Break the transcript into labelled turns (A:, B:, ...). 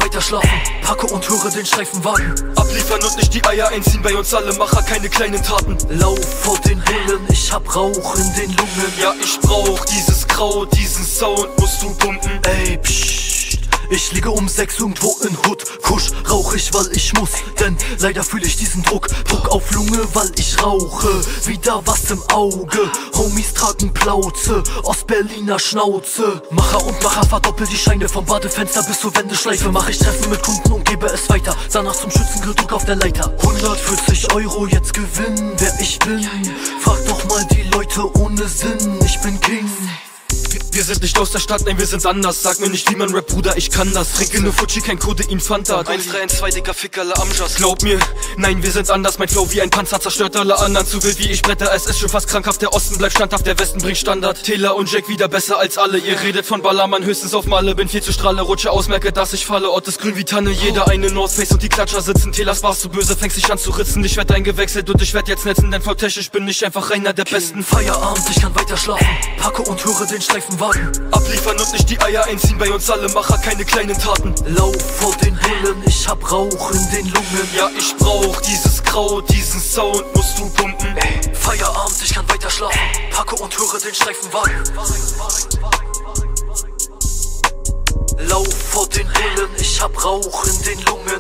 A: weiter schlafen. Packe und höre den Streifenwagen.
B: Abliefern und nicht die Eier einziehen, bei uns alle Macher, keine kleinen Taten.
A: Lauf vor den Bullen, ich hab Rauch in den Lungen.
B: Ja, ich brauch dieses Kraut, diesen Sound musst du pumpen.
A: Ey, psst. Ich liege um 6 irgendwo in Hood. Kusch rauch ich, weil ich muss. Denn leider fühle ich diesen Druck. Druck auf Lunge, weil ich rauche. Wieder was im Auge. Homies tragen Plauze. Ostberliner Schnauze. Macher und Macher verdoppel die Scheine. Vom Badefenster bis zur Wendeschleife. Mach ich Treffen mit Kunden und gebe es weiter. Danach zum Schützengrill, Druck auf der Leiter. 140 Euro jetzt gewinnen, wer ich bin. Frag doch mal die Leute ohne Sinn. Ich bin King.
B: Wir sind nicht aus der Stadt, nein, wir sind anders. Sag mir nicht, wie man Rap, Bruder, ich kann das. Trinke nur Fuji, kein Codein, Fanta.
A: 132, Digga, fick alle Amjas.
B: Glaub mir, nein, wir sind anders. Mein Flow wie ein Panzer zerstört alle anderen. Zu wild wie ich bretter, es ist schon fast krankhaft. Der Osten bleibt standhaft, der Westen bringt Standard. Taylor und Jack wieder besser als alle. Ihr redet von Ballermann, höchstens auf Malle. Bin viel zu strahle, rutsche aus, merke, dass ich falle. Ort ist grün wie Tanne, jeder eine North Face und die Klatscher sitzen. Taylors warst du böse, fängst dich an zu ritzen. Ich werd eingewechselt und ich werd jetzt netzen, denn voll technisch bin ich einfach einer der Besten.
A: Feierabend, ich kann weiter schlafen. Packe und höre den Streifenwagen.
B: Abliefern und nicht die Eier einziehen, bei uns alle Macher, keine kleinen Taten.
A: Lauf vor den Bullen, ich hab Rauch in den Lungen.
B: Ja, ich brauch dieses Kraut, diesen Sound musst du pumpen.
A: Feierabend, ich kann weiter schlafen. Packe und höre den Streifenwagen. Lauf vor den Bullen, ich hab Rauch in den Lungen.